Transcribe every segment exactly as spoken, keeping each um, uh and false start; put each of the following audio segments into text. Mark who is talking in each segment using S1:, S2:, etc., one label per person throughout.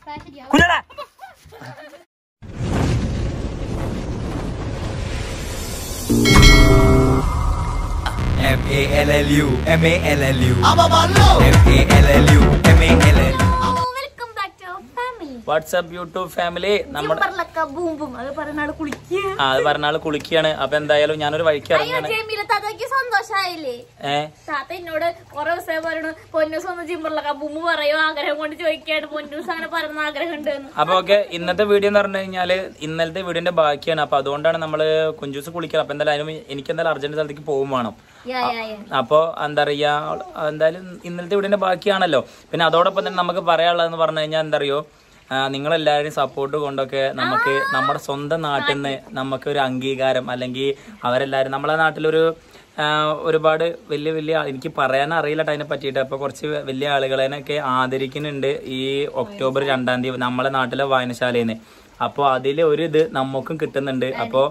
S1: കുഞ്ഞടാ M A L L U M A L L U M A L L U M A L L U WhatsApp YouTube family നമ്മുടെ അത് പറഞ്ഞാള് കുളിക്കാണ്. അപ്പൊ എന്തായാലും ഞാനൊരു വഴിക്ക് ഇറങ്ങിയാണ്.
S2: എന്നോട് കൊറേ ദിവസം പറഞ്ഞു പൊന്നൂസ് ഒന്ന് ജിമ്മറിലൊക്കെ ബുമ്മ് പറയോ ആഗ്രഹം കൊണ്ട് ചോദിക്കാണ് പൊന്നൂസ് അങ്ങനെ പറയുന്ന ആഗ്രഹം ഉണ്ട്.
S1: അപ്പൊ ഓക്കെ, ഇന്നത്തെ വീഡിയോ എന്ന് പറഞ്ഞു കഴിഞ്ഞാല് ഇന്നലത്തെ വീഡിയോന്റെ ബാക്കിയാണ്. അപ്പൊ അതുകൊണ്ടാണ് നമ്മള് കുഞ്ചൂസ് കുളിക്കണം. അപ്പൊ എന്തായാലും എനിക്ക് എന്തായാലും അർജന്റ് സ്ഥലത്തേക്ക് പോകും വേണം. അപ്പൊ എന്താ പറയാ, എന്തായാലും ഇന്നലത്തെ വീഡിയോന്റെ ബാക്കിയാണല്ലോ. പിന്നെ അതോടൊപ്പം തന്നെ നമുക്ക് പറയാനുള്ളതെന്ന് പറഞ്ഞു കഴിഞ്ഞാൽ എന്താ അറിയോ, നിങ്ങളെല്ലാവരും സപ്പോർട്ട് കൊണ്ടൊക്കെ നമുക്ക് നമ്മുടെ സ്വന്തം നാട്ടിൽ നിന്ന് നമുക്ക് ഒരു അംഗീകാരം, അല്ലെങ്കിൽ അവരെല്ലാവരും നമ്മളെ നാട്ടിലൊരു ഒരുപാട് വലിയ വലിയ എനിക്ക് പറയാൻ അറിയില്ല അതിനെ പറ്റിയിട്ട്. അപ്പോൾ കുറച്ച് വലിയ ആളുകളെയൊക്കെ ആദരിക്കുന്നുണ്ട് ഈ ഒക്ടോബർ രണ്ടാം തീയതി നമ്മളെ നാട്ടിലെ വായനശാലയിൽ നിന്ന്. അപ്പോൾ അതിൽ ഒരു ഇത് നമുക്കും കിട്ടുന്നുണ്ട്. അപ്പോൾ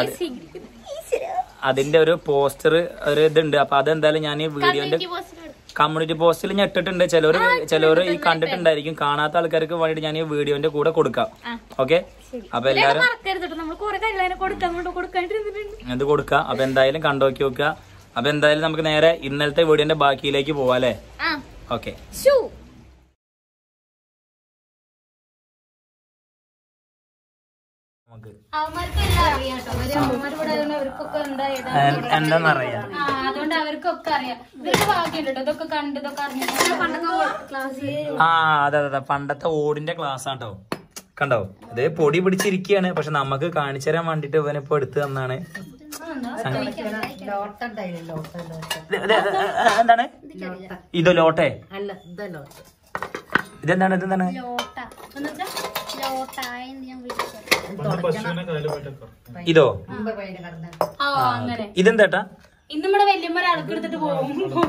S1: അതിന്റെ ഒരു പോസ്റ്റർ ഒരു ഇതുണ്ട്. അപ്പൊ അതെന്തായാലും ഞാൻ ഈ വീഡിയോന്റെ കമ്മ്യൂണിറ്റി പോസ്റ്റിൽ ഞാൻ ഇട്ടിട്ടുണ്ട്. ചിലർ ചിലർ ഈ കണ്ടിട്ടുണ്ടായിരിക്കും. കാണാത്ത ആൾക്കാർക്ക് വേണ്ടിട്ട് ഞാൻ ഈ വീഡിയോന്റെ കൂടെ കൊടുക്കാം. ഓക്കെ, അപ്പൊ എല്ലാരും ഇത് കൊടുക്കാം. അപ്പൊ എന്തായാലും കണ്ടോക്കി നോക്കുക. അപ്പൊ എന്തായാലും നമുക്ക് നേരെ ഇന്നലത്തെ വീഡിയോന്റെ ബാക്കിയിലേക്ക് പോവാം അല്ലേ? ഓക്കെ. എന്താന്നറിയാം,
S2: അതുകൊണ്ട് അവർക്കൊക്കെ അറിയാം. ഇവർക്ക് ഭാഗ്യമുണ്ട് ഇതൊക്കെ കണ്ട് ഇതൊക്കെ അറിഞ്ഞു.
S1: ആ അതെ അതെ, പണ്ടത്തെ ഓടിന്റെ ക്ലാസ് ആട്ടോ. കണ്ടോ, ഇത് പൊടി പിടിച്ചിരിക്കുകയാണ്. പക്ഷെ നമുക്ക് കാണിച്ചു തരാൻ വേണ്ടിട്ട് ഇവനിപ്പോ എടുത്തു തന്നാണ്. എന്താണ് ഇതോ ലോട്ടെ? ഇതെന്താണ് ഇതെന്താണ് ഇതോ? ഇതെന്താ?
S2: ഇന്ന് നമ്മുടെ വല്യമ്മ ഒരാൾക്ക് എടുത്തിട്ട് പോകും.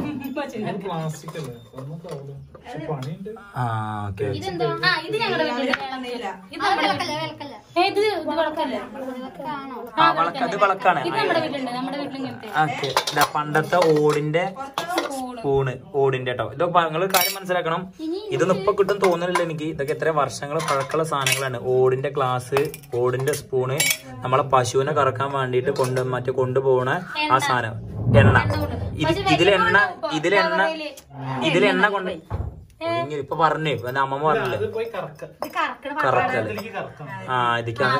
S1: പണ്ടത്തെ ഓടിന്റെ സ്പൂണ്, ഓടിന്റെ കേട്ടോ. ഇതൊക്കെ നിങ്ങൾ കാര്യം മനസ്സിലാക്കണം. ഇതൊന്നും ഇപ്പൊ കിട്ടും തോന്നുന്നില്ല എനിക്ക്. ഇതൊക്കെ എത്ര വർഷങ്ങൾ പഴക്കമുള്ള സാധനങ്ങളാണ്. ഓടിന്റെ ഗ്ലാസ്, ഓടിന്റെ സ്പൂണ്, നമ്മളെ പശുവിനെ കറക്കാൻ വേണ്ടിട്ട് കൊണ്ട് മറ്റേ കൊണ്ടുപോകണ ആ സാധനം, എണ്ണ. ഇതിലെണ്ണ ഇതിലെണ്ണ ഇതിലെണ്ണ കൊണ്ട് ഇപ്പൊ പറഞ്ഞു അമ്മ പറഞ്ഞില്ലേ കറക്കല്ലേ? ആ ഇതിക്കാണ്.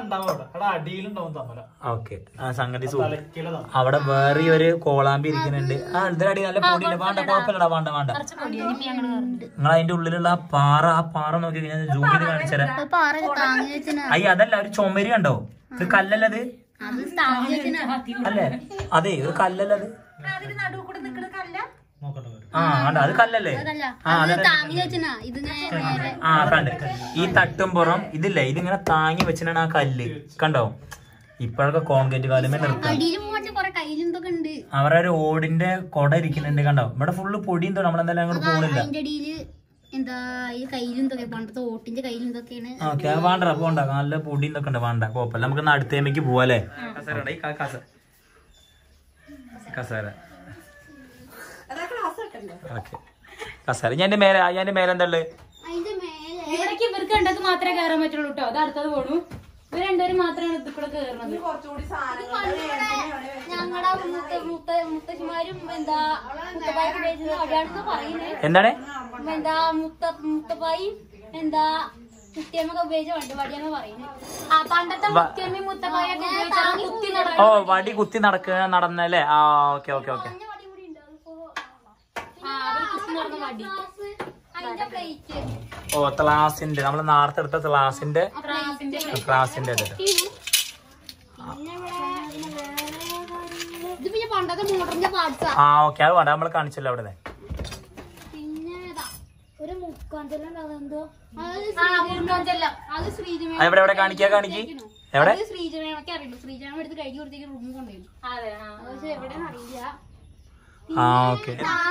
S1: ഓക്കെ, ആ സംഗതി അവിടെ വേറെ ഒരു കോളാമ്പി ഇരിക്കുന്നുണ്ട്. ആ ഇതിനടി നല്ല പൊടിയില്ല. വേണ്ട കുഴപ്പമില്ലടാ, വേണ്ട വേണ്ട. നിങ്ങൾ അതിന്റെ ഉള്ളിലുള്ള ആ പാറ, ആ പാറ നോക്കി ഞാൻ സൂം ചെയ്ത് കാണിച്ചുതരാം. അയ്യ അതല്ല, ഒരു ചുമരി കണ്ടോ? ഇത് കല്ലല്ലത് അല്ലേ? അതെ, ഒരു കല്ലല്ലത്. ആ അത് കല്ലല്ലേ? ആ കണ്ട് ഈ തട്ടും പുറം ഇതില്ലേ, ഇതിങ്ങനെ താങ്ങി വെച്ചിട്ടാണ് ആ കല്ല്. കണ്ടോ? ഇപ്പോഴൊക്കെ കോൺക്രീറ്റ് കാലുമേ നിർത്താം. അവരുടെ ഒരു ഓടിന്റെ കൊട ഇരിക്കുന്നുണ്ട്. കണ്ടോ? ഇവിടെ ഫുള്ള് പൊടിയും തോന്നും. നമ്മളെന്തായാലും അങ്ങോട്ട് പോണില്ല. ഓക്കെ, വേണ്ട പോണ്ട. നല്ല പൊടി ഇതൊക്കെ ഉണ്ട്. വേണ്ട കുഴപ്പമില്ല. നമുക്ക് അടുത്തേക്ക് പോവാല്ലേ? കസേര കസേര ഞാൻ മേലെ ഞാൻ മേലെ എന്താ ഉള്ളത്?
S2: ഇവിടേക്ക് ഇവർക്ക് രണ്ടത് മാത്രമേ കയറാൻ പറ്റുള്ളൂ കേട്ടോ. അത് അടുത്തത് പോണു. ഇവർ രണ്ടുപേരും മാത്രമാണ് ഇതിക്കൂടെ കയറുന്നത്. ഞങ്ങളുടെ മുത്തശ്ശിമാരും എന്താ
S1: എന്താണ്
S2: എന്താ മുത്ത മുത്തപ്പായും എന്താ മുത്തിയമ്മൊക്കെ ഉപയോഗിച്ച വണ്ടിവാടിയാണ് പറയുന്നത്. ആ പണ്ടത്തെ മുത്തിയമ്മയും മുത്തപ്പായൊക്കെ കുത്തി നടക്കും.
S1: ഓ വടി കുത്തി നടക്കുക നടന്നല്ലേ? ആ ഓക്കെ ഓക്കെ ഓക്കെ. ഓ ത്ലാസിന്റെ, നമ്മള് നേരത്തെ എടുത്ത ത്ലാസിന്റെ ത്ലാസിന്റെ ആ ഓക്കെ, അത് വേണ്ട. നമ്മള് കാണിച്ചല്ലോ അവിടെ. എവിടെ എവിടെ കാണിക്കാ കാണിക്ക് എവിടെ? ആ ഓക്കെ.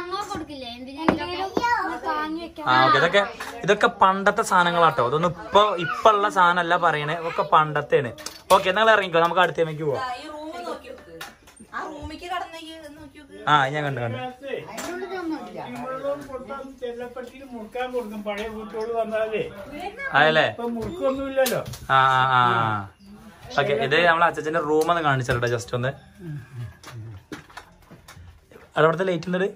S1: ഇതൊക്കെ ഇതൊക്കെ പണ്ടത്തെ സാധനങ്ങളാട്ടോ. ഇതൊന്നും ഇപ്പൊ ഇപ്പൊ ഉള്ള സാധനമല്ല പറയണേ, ഒക്കെ പണ്ടത്തെയാണ്. ഓക്കെ, നിങ്ങൾ ഇറങ്ങിക്കോ, നമുക്ക് അടുത്തേക്ക് പോവാം. ആ ഞാൻ കണ്ടു കണ്ടു. അതല്ലേ ആ ആ ഓക്കെ. ഇത് നമ്മളെ അച്ഛന്റെ റൂം ഒന്ന് കാണിച്ചിട്ടോ ജസ്റ്റ് ഒന്ന്. അവിടുത്തെ ലൈറ്റ് ഉണ്ട്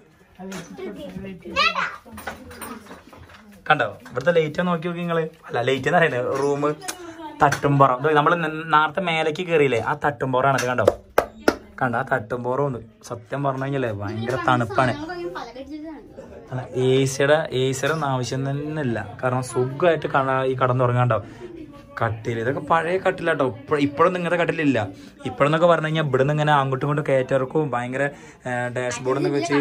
S1: കണ്ടോ? ഇവിടുത്തെ ലൈറ്റ് നോക്കി നോക്കി നിങ്ങള്. അല്ല ലൈറ്റ് എന്ന് പറയുന്നത് റൂം തട്ടുംപുറം. നമ്മള് നേരത്തെ മേലേക്ക് കയറിയില്ലേ ആ തട്ടുംപുറാണ്. ഇത് കണ്ടോ കണ്ടോ ആ തട്ടുംപുറം ഒന്ന്. സത്യം പറഞ്ഞു കഴിഞ്ഞാലേ ഭയങ്കര തണുപ്പാണ്. അല്ല എ സിയുടെ എ സിയുടെ ഒന്നും ആവശ്യം തന്നെ ഇല്ല. കാരണം സുഖമായിട്ട് ഈ കടന്നുറങ്ങാണ്ടോ. കട്ടിൽ ഇതൊക്കെ പഴയ കട്ടിലാട്ടോ. ഇപ്പൊ ഇപ്പോഴൊന്നും ഇങ്ങനത്തെ കട്ടിലില്ല. ഇപ്പോഴെന്നൊക്കെ പറഞ്ഞു കഴിഞ്ഞാൽ ഇവിടെ നിന്ന് ഇങ്ങനെ അങ്ങോട്ടും ഇങ്ങോട്ടും കയറ്റിറക്കും. ഭയങ്കര ഡാഷ്ബോർഡ് എന്നൊക്കെ വെച്ച്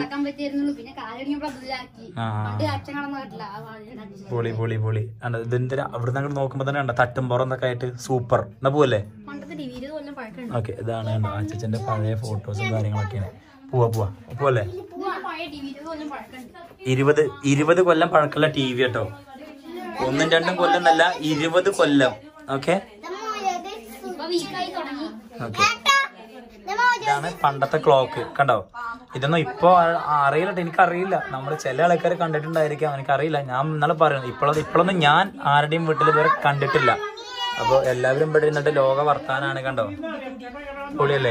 S1: പൊളി പൊളി പൊളി. ഇതിന്റെ അവിടെ നിന്ന് അങ്ങോട്ട് നോക്കുമ്പോ തന്നെ ഉണ്ടോ തട്ടുംപുറം എന്നൊക്കെ ആയിട്ട് സൂപ്പർ. എന്നാ പോവല്ലേ? ഓക്കെ ഇതാണ് കണ്ടോ അച്ഛന്റെ പഴയ ഫോട്ടോസും കാര്യങ്ങളൊക്കെയാണ്. പോവാ പോവാ പോവല്ലേ? ഇരുപത് ഇരുപത് കൊല്ലം പഴക്കമുള്ള ടി വി കേട്ടോ. ഒന്നും രണ്ടും കൊല്ലം എന്നല്ല, ഇരുപത് കൊല്ലം. ഓക്കെ ഇതാണ് പണ്ടത്തെ ക്ലോക്ക് കണ്ടോ. ഇതൊന്നും ഇപ്പൊ അറിയില്ല, എനിക്കറിയില്ല. നമ്മൾ ചില ആൾക്കാർ കണ്ടിട്ടുണ്ടായിരിക്കാം, എനിക്കറിയില്ല. ഞാൻ ഇന്നലെ പറയുന്നത് ഇപ്പോഴൊന്നും ഇപ്പോഴൊന്നും ഞാൻ ആരുടെയും വീട്ടിൽ ഇതുവരെ കണ്ടിട്ടില്ല. അപ്പൊ എല്ലാവരും ഇവിടെ ഇരുന്നിട്ട് ലോക വർത്താനാണ് കണ്ടോ. പൊളിയല്ലേ?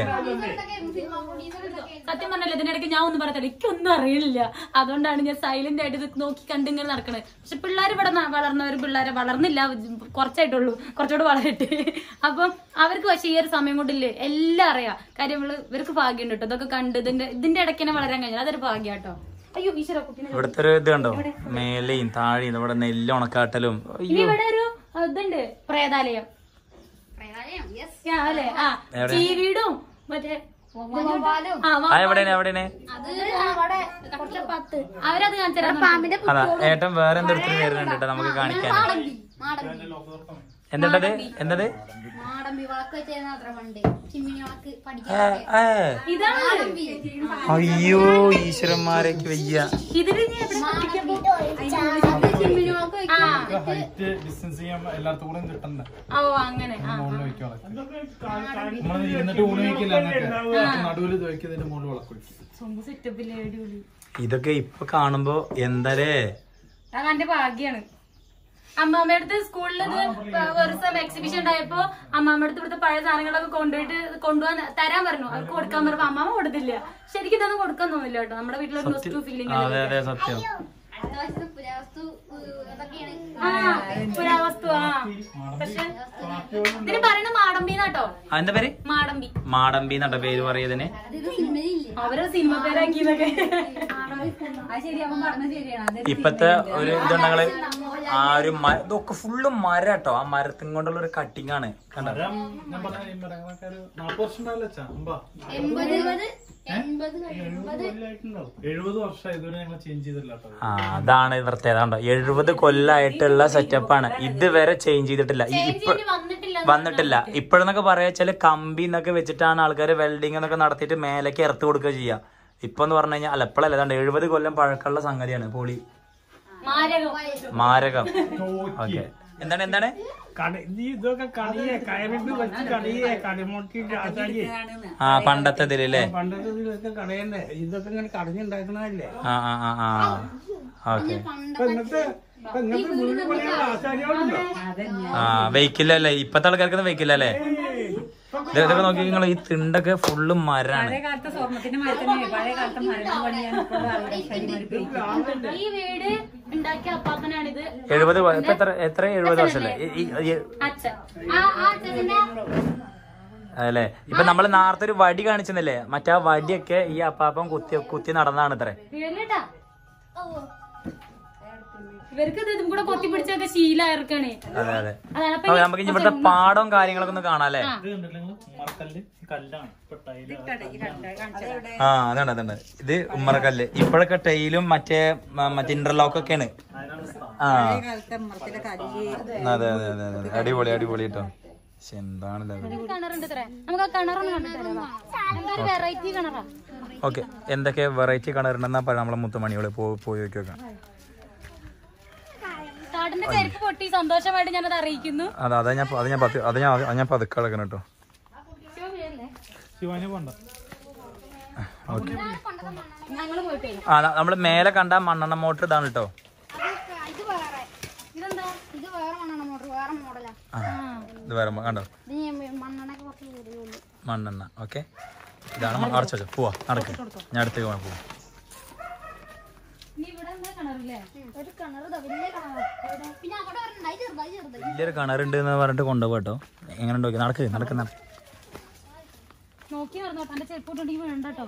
S2: സത്യം പറഞ്ഞല്ലോ ഇതിനിടയ്ക്ക് ഞാൻ ഒന്നും പറയത്തില്ല, എനിക്കൊന്നും അറിയില്ല. അതുകൊണ്ടാണ് ഞാൻ സൈലന്റ് ആയിട്ട് ഇത് നോക്കി കണ്ടിങ്ങനെ നടക്കണത്. പക്ഷെ പിള്ളേർ ഇവിടെ വളർന്നവർ പിള്ളേരെ വളർന്നില്ല, കുറച്ചായിട്ടുള്ളൂ, കുറച്ചുകൂടെ വളരട്ടെ. അപ്പം അവർക്ക് പക്ഷേ ഈ ഒരു സമയം കൊണ്ടില്ലേ എല്ലാം അറിയാം. കാര്യം ഇവർക്ക് ഭാഗ്യം കേട്ടോ ഇതൊക്കെ കണ്ട് ഇതിന്റെ ഇതിന്റെ ഇടയ്ക്ക് തന്നെ വളരാൻ കഴിഞ്ഞാൽ അതൊരു ഭാഗ്യം കേട്ടോ. അയ്യോ ഈശ്വര കുട്ടീനെ
S1: ഇവിടുത്തെ ഒരു ഇത് കണ്ടോ, മേലെയും താഴെയും ഇവിടെ നെല്ല് ഉണക്കാട്ടലും.
S2: ഇവിടെ ഒരു ഇതുണ്ട് പ്രേതാലയം അല്ലേ? ആ ചീവീടും മറ്റേ അവരത് കാണിച്ചു.
S1: അതാ ഏട്ടൻ വേറെ എന്തൊരു വരുന്നുണ്ട് കേട്ടോ നമുക്ക് കാണിക്കാൻ. എന്തത് എന്തത് അയ്യോ ഈശ്വരന്മാരേക്ക് വയ്യ.
S2: ഓ അങ്ങനെ
S1: ഇതൊക്കെ ഇപ്പൊ കാണുമ്പോ എന്താലേ
S2: അതെന്റെ ഭാഗ്യാണ്. അമ്മാമ്മയുടെ അടുത്ത് സ്കൂളിൽ ഒരു ദിവസം എക്സിബിഷൻ ഉണ്ടായപ്പോ അമ്മാമ്മയുടെ അടുത്ത് ഇവിടുത്തെ പഴയ സാധനങ്ങളൊക്കെ കൊണ്ടുപോയിട്ട് കൊണ്ടുപോകാൻ തരാൻ പറഞ്ഞു. അവർക്ക് കൊടുക്കാൻ പറഞ്ഞപ്പോ അമ്മാമ്മ കൊടുത്തില്ല. ശരിക്കും ഇതൊന്നും കൊടുക്കാൻ തോന്നില്ല കേട്ടോ. നമ്മുടെ വീട്ടിലൊരു നോസ്റ്റു ഫീലിംഗ്
S1: സത്യം.
S2: പുരാവസ്തു. ആ പക്ഷെ ഇതിന് പറയുന്നത് മാടമ്പിന്നാട്ടോ.
S1: അതിന്റെ പേര്
S2: മാടമ്പി.
S1: മാടമ്പി എന്നാട്ടോ പേര് പറയതിന്.
S2: അവരെ സിനിമ പേരാക്കിയതൊക്കെ
S1: ഇപ്പത്തെ ഒരു ഇതുണ്ടെങ്കില് ആ ഒരു ഇതൊക്കെ ഫുള്ള് മരം കേട്ടോ. ആ മരത്തിൻ കൊണ്ടുള്ള ഒരു കട്ടിങ് ആണ് കണ്ടോ. ആ അതാണ് പ്രത്യേകത കണ്ടോ. എഴുപത് കൊല്ലായിട്ടുള്ള സെറ്റപ്പാണ്. ഇതുവരെ ചേഞ്ച് ചെയ്തിട്ടില്ല. ഇപ്പൊ വന്നിട്ടില്ല. ഇപ്പോഴെന്നൊക്കെ പറയാ ചില കമ്പി എന്നൊക്കെ വെച്ചിട്ടാണ് ആൾക്കാർ വെൽഡിങ് എന്നൊക്കെ നടത്തിയിട്ട് മേലേക്ക് ഇറത്ത് കൊടുക്കുക ചെയ്യാ. ഇപ്പൊ എന്ന് പറഞ്ഞു കഴിഞ്ഞാൽ അല്ല ഇപ്പോഴല്ല ഏതാണ്ട് എഴുപത് കൊല്ലം പഴക്കമുള്ള സംഗതിയാണ്. പൊളി മാരകം. ഓക്കെ എന്താണ് എന്താണ് ആ പണ്ടത്തെ ഇതിലല്ലേ. ആ ആ ആ ആ ഓക്കെ. ആ വെയ്ക്കില്ലല്ലേ ഇപ്പത്തെ ആൾക്കാർക്ക് വെയ്ക്കില്ലല്ലേ. ഇതൊക്കെ നോക്കി നിങ്ങൾ ഈ തിണ്ടൊക്കെ ഫുള്ള് മരാണ്.
S2: ഈ വീട് ഉണ്ടാക്കിയ അപ്പാപ്പനാണിത്.
S1: എഴുപത് എത്ര എത്ര എഴുപത് വർഷല്ലേ അതല്ലേ. ഇപ്പൊ നമ്മള് നേരത്തെ ഒരു വടി കാണിച്ചെന്നല്ലേ, മറ്റേ ആ വടിയൊക്കെ ഈ അപ്പാപ്പൻ കുത്തി കുത്തി നടന്നാണ് ഇത്രേ.
S2: ഇവർക്ക് ഇതും കൂടെ കൊത്തി പിടിച്ചൊക്കെ ശീലായിരിക്കണേ.
S1: അതെ അതെ. നമുക്ക് ഇവിടുത്തെ പാടവും കാര്യങ്ങളൊക്കെ ഒന്ന് കാണാല്ലേ. ആ അതാണ് അതാണ് ഇത് ഉമ്മറക്കല്ല്. ഇപ്പോഴൊക്കെ ടൈലും മറ്റേ മറ്റേ ഇന്റർലോക്ക് ഒക്കെയാണ്. ആ അതെ അതെ അതെ അതെ അടിപൊളി അടിപൊളി കേട്ടോ. പക്ഷെ എന്താണല്ലോ ഓക്കെ എന്തൊക്കെ വെറൈറ്റി കിണറുണ്ടെന്നാ പറയാം. നമ്മളെ മുത്തുമണിയോട് പോയി നോക്കി നോക്കാം.
S2: സന്തോഷമായിട്ട് ഞാനത് അറിയിക്കുന്നു.
S1: അതെ അതാ ഞാൻ അത് ഞാൻ അത് ഞാൻ അത് ഞാൻ പതുക്കെ കിടക്കണം കേട്ടോ. ഓക്കെ.
S2: ഞങ്ങള് പോയിട്ട്
S1: ആ നമ്മള് മേലെ കണ്ട മണ്ണെണ്ണ മോട്ടർ ഇതാണ് കേട്ടോ.
S2: ഇതെന്താ?
S3: ഇത് വേറെ മണ്ണെണ്ണ മോട്ടർ, വേറെ മോഡലാ.
S1: ഇത് വേറെ കണ്ടോ
S3: മണ്ണെണ്ണൊക്കെ കുറച്ച് കൂടുതലുള്ളൂ.
S1: മണ്ണെണ്ണ. ഓക്കെ, ഇതാണ് അടച്ചു വെച്ചോ. പോവാ, നടക്ക്, ഞാൻ അടുത്തേക്ക് പോവാൻ പോവാം.
S3: ഒരു കിണർ, വലിയ കിണർ. പിന്നെ അവിടെ ഉണ്ടായി ചെറുതായി ചെറുതായി.
S1: വലിയൊരു കിണറുണ്ട് എന്ന് പറഞ്ഞിട്ട് കൊണ്ടുപോകാം കേട്ടോ. എങ്ങനെ നോക്കി നടക്ക് നടക്ക് നടക്ക്.
S2: നോക്കി നടന്നോ, തന്റെ ചെരുപ്പോട്ടുണ്ടെങ്കിൽ വേണ്ട കേട്ടോ.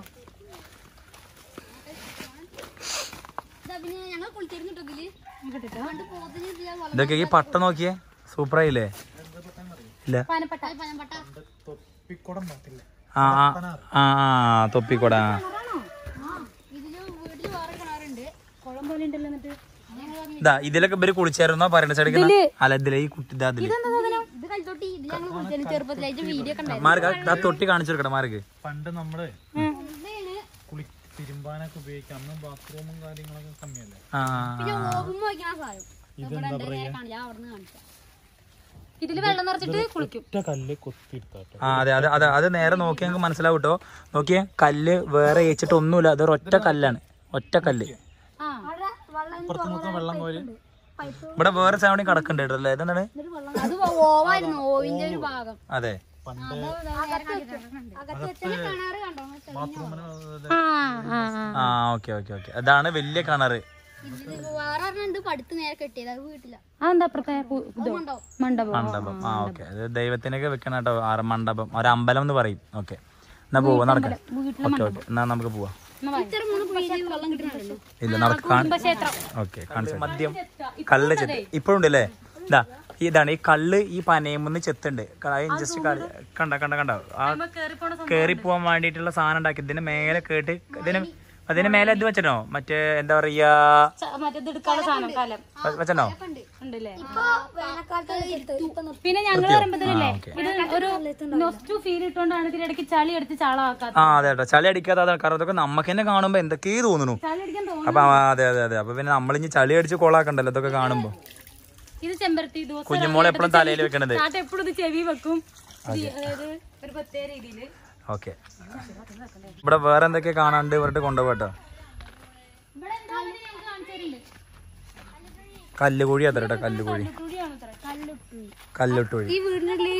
S3: പിന്നെ ഞങ്ങൾ കുളിച്ചിരുന്നിട്ടോ ഇതില്. പണ്ട് പോത്തിന് ഇതിലാ വള-
S1: ഇതൊക്കെ ഈ പട്ട നോക്കിയേ, സൂപ്പറായില്ലേ? ഇല്ല
S2: പനപ്പട്ട
S3: പനമ്പട്ട.
S1: ആ ആ ആ ആ തൊപ്പിക്കൊട.
S3: ഇതില് വീട്ടില് വേറെ കിണറുണ്ട്.
S2: കുളം പോലെ ഉണ്ടല്ലോ. എന്നിട്ട്
S1: ഇതാ ഇതിലൊക്കെ ഇവര് കുളിച്ചായിരുന്നോ പറയണ ചെടിക്കുന്ന? അല്ല ഇതിലെ ഈ കുട്ടി ഇതാ അതില്
S3: ഇത് കൽത്തൊട്ടി. ഇത് ഞങ്ങൾ കുളിച്ചായിരുന്നു ചെറുപ്പത്തിലായിട്ട് വീഡിയോ ഒക്കെ ഉണ്ടായിരുന്നു.
S1: മാർക്ക് ആ തൊട്ടി കാണിച്ചു കൊടുക്കട്ടെ മാർക്ക്.
S4: പണ്ട് നമ്മള്
S3: ഇതാണ്.
S4: കുളി തിരുമ്പാനൊക്കെ ഉപയോഗിക്കാം. അന്ന് ബാത്റൂമും കാര്യങ്ങളൊക്കെ കമ്മിയല്ലേ.
S1: ആ
S3: പിന്നെ ഓവുമ്പോ വയ്ക്കണ സാധനം. ഇവിടെ ഉണ്ട്, നേരെ കാണില്ല, അവിടുന്ന് കാണിക്കാം.
S2: ഇതില് വെള്ളം നിറച്ചിട്ട് കുളിക്കും.
S4: ഒറ്റ കല്ല് കൊത്തിയെടുത്താട്ടോ.
S1: ആ അതെ അതെ അതെ അത് നേരെ നോക്കി ഞങ്ങൾക്ക് മനസ്സിലാവും കേട്ടോ. നോക്കിയേ, കല്ല് വേറെ വെച്ചിട്ട് ഒന്നുമില്ല, അതൊരു ഒറ്റ കല്ലാണ്, ഒറ്റ കല്ല്.
S2: ആ
S3: അവിടെ വെള്ളം
S4: പുറത്ത് മൊത്തം വെള്ളം കോരി
S1: ഇവിടെ വേറെ സൗണ്ടി കിടക്കുന്നുണ്ട് കേട്ടോ അല്ലേ? ഇതെന്താണ്?
S3: അത് ഓവായിരുന്നു, ഓവിന്റെ ഒരു ഭാഗം.
S1: അതെ
S4: പണ്ട്
S3: അകത്ത് വെച്ചാൽ കിണറ് കണ്ടോ?
S4: ബാത്റൂമിന്
S1: ആ ഓക്കെ ഓക്കെ ഓക്കെ. അതാണ് വലിയ കിണറ്.
S3: ഇതില് വേറെ ഒരെണ്ണുണ്ട് പടുത്ത് നേരെ കെട്ടിയത്. അത് വീട്ടില.
S2: അതെന്താ അപ്പുറത്തെ
S3: ഉണ്ടാവും.
S2: മണ്ഡപം?
S1: മണ്ഡപം. ആ ഓക്കെ, അത് ദൈവത്തിനൊക്കെ വെക്കണ കേട്ടോ. ആറ് മണ്ഡപം, ഒരു അമ്പലം എന്ന് പറയും. ഓക്കെ, എന്നാ പോവാ, നടക്കാം. ഓക്കെ ഓക്കെ, എന്നാ നമുക്ക് പോവാം.
S3: ഇത്ര മൂന്ന് കുഴിയിൽ വെള്ളം കിട്ടുന്നുണ്ടല്ലോ.
S1: ഇല്ല നടക്കാൻ. ഓക്കെ, കാണിച്ചു. മദ്യം കല്ല് ചെത്ത് ഇപ്പോഴുണ്ട് അല്ലേ? ഇതാ ഇതാണ് ഈ കള്ള്, ഈ പനയമെന്ന് ചെത്തുണ്ട്. ജസ്റ്റ് കണ്ട കണ്ട കണ്ട ആ കേറി പോവാൻ വേണ്ടിയിട്ടുള്ള സാധനം ഉണ്ടാക്കി. ഇതിന് മേലെ കേട്ട് ഇതിന് അതിന് മേലെ ഇത് വെച്ചിട്ടോ, മറ്റേ എന്താ പറയാ വെച്ചോ?
S2: ഉണ്ടല്ലേ.
S3: ഇപ്പൊ വേനൽക്കാലത്ത്
S2: പിന്നെ ഞങ്ങൾ പറയുമ്പോഴല്ലേ ഇത് ഒരു നൊസ്റ്റു ഫീൽ ഇട്ടോണ്ടാണ് ഇതിനിടയ്ക്ക് ചളി എടുത്ത് ചാളാക്കാത്ത.
S1: ആ അതെ കേട്ടോ, ചളി അടിക്കാത്ത. കാരണം അതൊക്കെ നമുക്ക് തന്നെ കാണുമ്പോ എന്തൊക്കെയോ തോന്നുന്നു.
S2: ചളി അടിക്കാൻ തോന്നുന്നു.
S1: അപ്പൊ അതെ അതെ അതെ. അപ്പൊ പിന്നെ നമ്മളിഞ്ഞ് ചളി അടിച്ച് കൊളാക്കണ്ടല്ലോ ഇതൊക്കെ കാണുമ്പോ.
S2: ഇത് ചെമ്പരത്തി ദിവസം
S1: കുഞ്ഞുമോളെ എപ്പോഴും തലയിൽ വെക്കണത്.
S2: ചാട്ട എപ്പോഴും ഇത് ചെവി വെക്കും. അതായത് ഒരു പ്രത്യേക രീതിയില്.
S1: ഓക്കെ, ഇവിടെ വേറെ എന്തൊക്കെ കാണാണ്ട് ഇവരുടെ കൊണ്ടുപോട്ടോ.
S2: ഇവിടെ എന്താ ഞങ്ങൾക്ക് കാണിച്ചു തരുന്നുണ്ട്.
S1: കല്ലുകുഴി അത്ര കേട്ടോ, കല്ലുകുഴി,
S2: കുഴിയാണ് ഇത്ര.
S1: കല്ലുട്ടുഴി.
S3: ഈ വീടിനുള്ളിൽ